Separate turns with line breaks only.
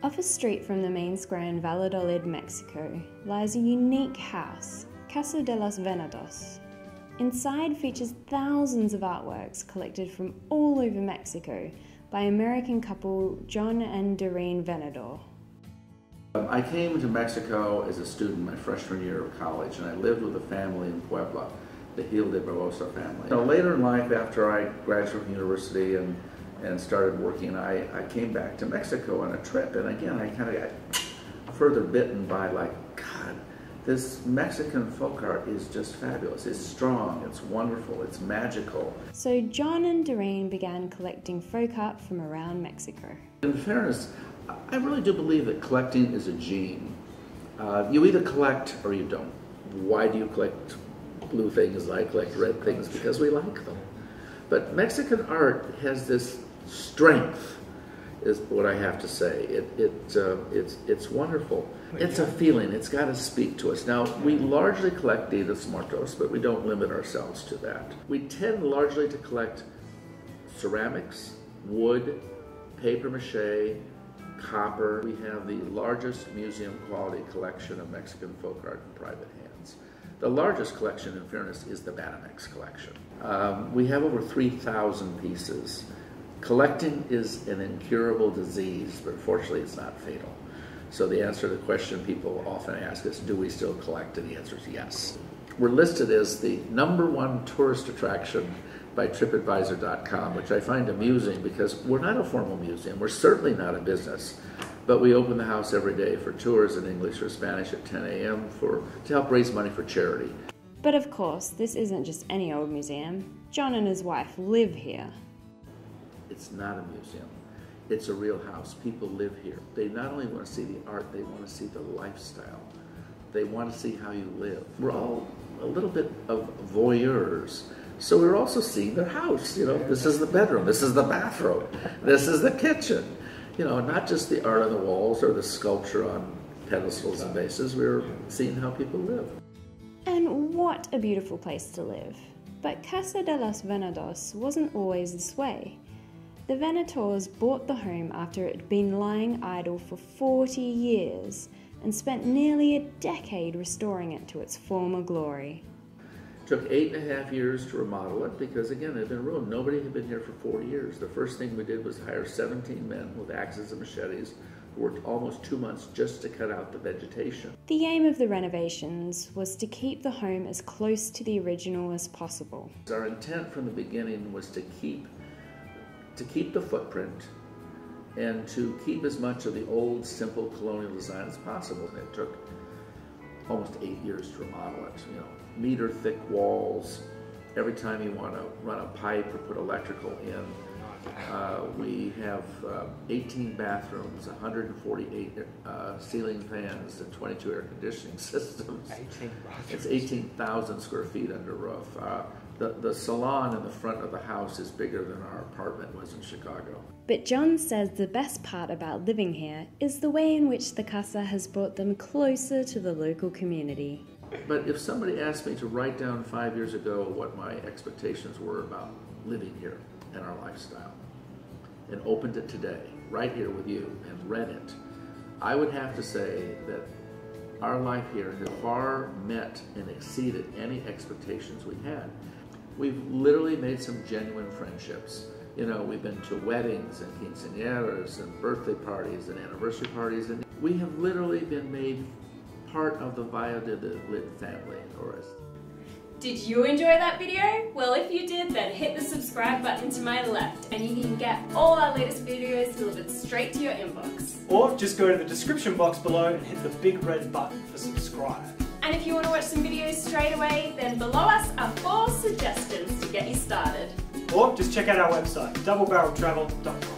Off a street from the main square in Valladolid, Mexico, lies a unique house, Casa de los Venados. Inside features thousands of artworks collected from all over Mexico by American couple John and Dorianne Venator.
I came to Mexico as a student my freshman year of college, and I lived with a family in Puebla, the Gil de Barbosa family. Later in life, after I graduated from university and started working, I came back to Mexico on a trip, and again I kind of got further bitten by, like, God, this Mexican folk art is just fabulous. It's strong, it's wonderful, it's magical.
So John and Dorianne began collecting folk art from around Mexico.
In fairness, I really do believe that collecting is a gene. You either collect or you don't. Why do you collect blue things? I collect red things because we like them. But Mexican art has this strength, is what I have to say. It's wonderful. It's a feeling. It's got to speak to us. Now, we largely collect Dia de Muertos, but we don't limit ourselves to that. We tend largely to collect ceramics, wood, paper mache, copper. We have the largest museum quality collection of Mexican folk art in private hands. The largest collection, in fairness, is the Banamex collection. We have over 3,000 pieces. Collecting is an incurable disease, but fortunately it's not fatal. So the answer to the question people often ask is, do we still collect? And the answer is yes. We're listed as the #1 tourist attraction by TripAdvisor.com, which I find amusing because we're not a formal museum. We're certainly not a business, but we open the house every day for tours in English or Spanish at 10 a.m. to help raise money for charity.
But of course, this isn't just any old museum. John and his wife live here.
It's not a museum. It's a real house. People live here. They not only want to see the art, they want to see the lifestyle. They want to see how you live. We're all a little bit of voyeurs. So we're also seeing their house. You know, this is the bedroom, this is the bathroom, this is the kitchen. You know, not just the art on the walls or the sculpture on pedestals and vases. We're seeing how people live.
And what a beautiful place to live. But Casa de los Venados wasn't always this way. The Venators bought the home after it had been lying idle for 40 years and spent nearly a decade restoring it to its former glory.
It took 8.5 years to remodel it because, again, it had been ruined. Nobody had been here for 40 years. The first thing we did was hire 17 men with axes and machetes who worked almost 2 months just to cut out the vegetation.
The aim of the renovations was to keep the home as close to the original as possible.
Our intent from the beginning was to keep the footprint and to keep as much of the old, simple colonial design as possible. It took almost 8 years to remodel it. You know, meter-thick walls. Every time you want to run a pipe or put electrical in, we have 18 bathrooms, 148 ceiling fans, and 22 air conditioning systems. It's 18,000 square feet under roof. The salon in the front of the house is bigger than our apartment was in Chicago.
But John says the best part about living here is the way in which the Casa has brought them closer to the local community.
But if somebody asked me to write down 5 years ago what my expectations were about living here and our lifestyle, and opened it today, right here with you, and read it, I would have to say that our life here has far met and exceeded any expectations we had. We've literally made some genuine friendships. You know, we've been to weddings and quinceañeras and birthday parties and anniversary parties, and we have literally been made part of the Valladolid family.
Did you enjoy that video? Well, if you did, then hit the subscribe button to my left and you can get all our latest videos delivered straight to your inbox.
Or just go to the description box below and hit the big red button for subscribe.
And if you want to watch some videos straight away, then below us are 4 suggestions to get you started.
Or just check out our website, doublebarreltravel.com.